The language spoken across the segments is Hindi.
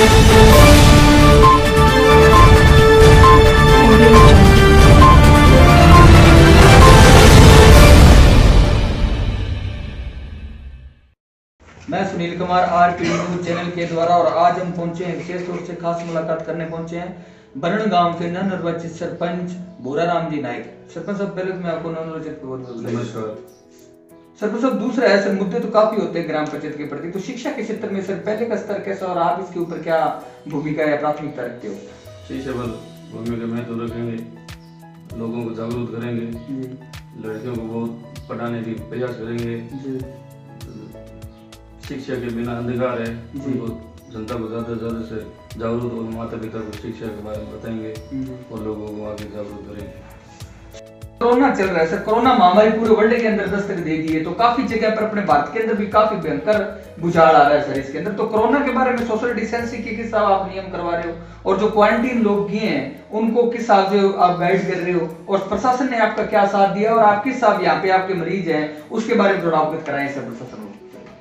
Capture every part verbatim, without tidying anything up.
मैं Sunil Kumar RPD news channel के द्वारा और आज हम पहुंचे हैं विशेष तौर से खास मुलाकात करने पहुंचे हैं बरण गांव के नवनिर्वाचित सरपंच भूराराम जी नाइक। सरपंच साहब पहले तो मैं आपको नवनिर्वाचित बहुत बहुत नमस्कार। सरपंच साहब दूसरा है सर, मुद्दे तो काफी होते हैं ग्राम पंचायत के प्रति, तो शिक्षा के क्षेत्र में सर पहले का स्तर कैसा और आप इसके ऊपर क्या भूमिका या प्राथमिकता रखते हो? शिक्षा पर भूमिका में तो रखेंगे, लोगों को जागरूक करेंगे, लड़कियों को बहुत पढ़ाने की प्रयास करेंगे। शिक्षा के बिना अंधकार है, उनको जनता को ज्यादा से ज्यादा से जागरूक और माता पिता को शिक्षा के बारे में बताएंगे और लोगों को आगे जागरूक करेंगे। कोरोना चल रहा है सर, कोरोना महामारी पूरे वर्ल्ड के अंदर दस्तक दे दी है, तो काफी जगह पर अपने भारत के अंदर भी काफी भयंकर बुझाड़ आ रहा है सर इसके अंदर। तो कोरोना के बारे में सोशल डिस्टेंसिंग के किस हिसाब आप नियम करवा रहे हो और जो क्वारंटीन लोग गए हैं उनको किस हिसाब से आप गाइड कर रहे हो और प्रशासन ने आपका क्या साथ दिया और आप किस हिसाब यहाँ पे आपके मरीज हैं उसके बारे में थोड़ा अवगत कराएं सर प्रशासन को।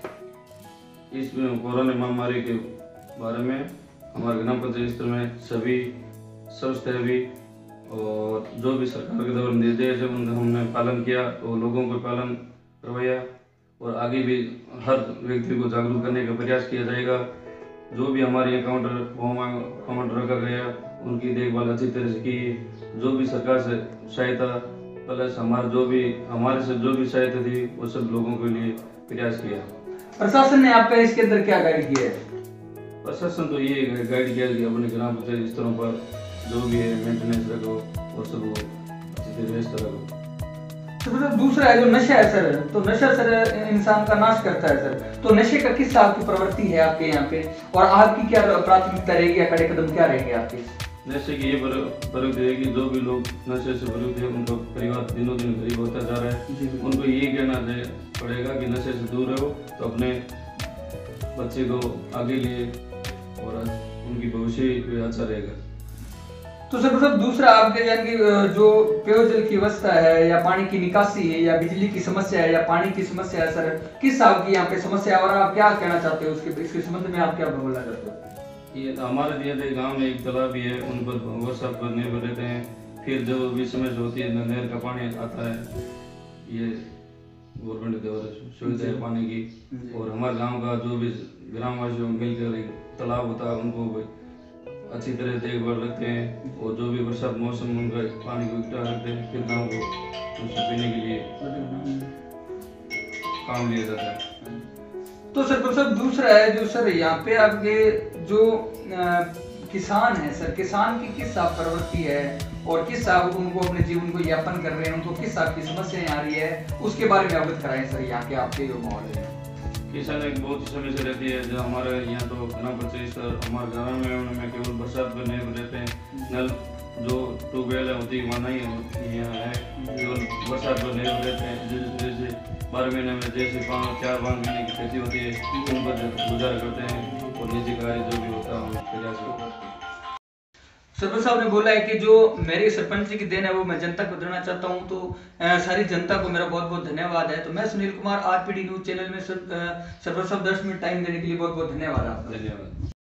इस कोरोना महामारी के बारे में हमारे ग्राम पंचायत स्तर में सभी संस्थाएं भी और जो भी सरकार के द्वारा निर्देश है उनका हमने पालन किया और लोगों को पालन करवाया और आगे भी हर व्यक्ति को जागरूक करने का प्रयास किया जाएगा। जो भी हमारे यहाँ काउंटर होम काउंटर रखा गया उनकी देखभाल अच्छी तरह से की, जो भी सरकार से सहायता प्लस हमारे जो भी हमारे से जो भी सहायता थी वो सब लोगों के लिए प्रयास किया। प्रशासन ने आपका इसके अंदर क्या गाइड किया है? प्रशासन तो ये गाइड किया कि अपने ग्राम पंचायत स्तरों पर जो भी है मेंटेनेंस रखो और सब अच्छी तरह व्यवस्था रखो। तो दूसरा है जो नशा है सर, तो नशा सर इंसान का नाश करता है सर, तो नशे का किस आपकी प्रवृत्ति है आपके यहाँ पे और आपकी क्या प्राथमिकता रहेगी या कड़े कदम क्या रहेंगे आपके? नशे की ये प्रवृत्ति है कि जो भी लोग नशे से प्रवृत्ति है उनका परिवार दिनों दिन गरीब होता जा रहा है, उनको ये कहना पड़ेगा कि नशे से दूर रहो तो अपने बच्चे को आगे लिए और उनकी भविष्य अच्छा रहेगा। तो सर मतलब दूसरा आपके यानी कि जो पेयजल की व्यवस्था है या पानी की निकासी है या बिजली की समस्या है या पानी की समस्या है सर, किस आपकी यहाँ पे समस्या है और आप क्या कहना चाहते हो उसके इसके संबंध में आप क्या बोलना चाहते हो? ये हमारे दिए गांव में एक तालाब भी है, उन पर वर्षा पर निर्भर रहते हैं। फिर जो भी समस्या होती है नहर का पानी आता है, ये गवर्नमेंट द्वारा सुविधा है पानी की। और हमारे गांव का जो भी ग्रामवासियों मिलकर एक तालाब होता है उनको अच्छी तरह देखभाल रखते हैं और जो भी बरसात मौसम उनका पानी को इकट्ठा रखते हैं, फिर गांव को उससे पीने के लिए काम लिया जाता है। तो सर सर दूसरा है जो सर यहाँ पे आपके जो आ, किसान है सर, किसान की किस आप प्रवृत्ति है और किस आप उनको अपने जीवन को यापन कर रहे हैं, उनको किस आपकी समस्याएं आ रही है उसके बारे में अवगत कराएं सर यहाँ के आपके जो माहौल है। किसान एक बहुत ही समस्या रहती है जो हमारे यहाँ तो ग्राम पंचायत हमारे ग्राम में उनमें केवल बरसात पर निर्भर रहते हैं। नल जो ट्यूबवेल है होती वहाँ नहीं यहाँ है, केवल बरसात पर निर्भर रहते हैं। जैसे जैसे बारह महीने में जैसे पाँच चार पाँच महीने की खेती होती है उन पर गुजारा करते हैं और निजी कार्य जो भी होता है प्रयास करते हैं। सरपंच साहब ने बोला है कि जो मेरी सरपंच की देन है वो मैं जनता को देना चाहता हूं, तो सारी जनता को मेरा बहुत बहुत धन्यवाद है। तो मैं Sunil Kumar RPD news channel में सरपंच साहब दस मिनट टाइम देने के लिए बहुत बहुत धन्यवाद आपका। धन्यवाद।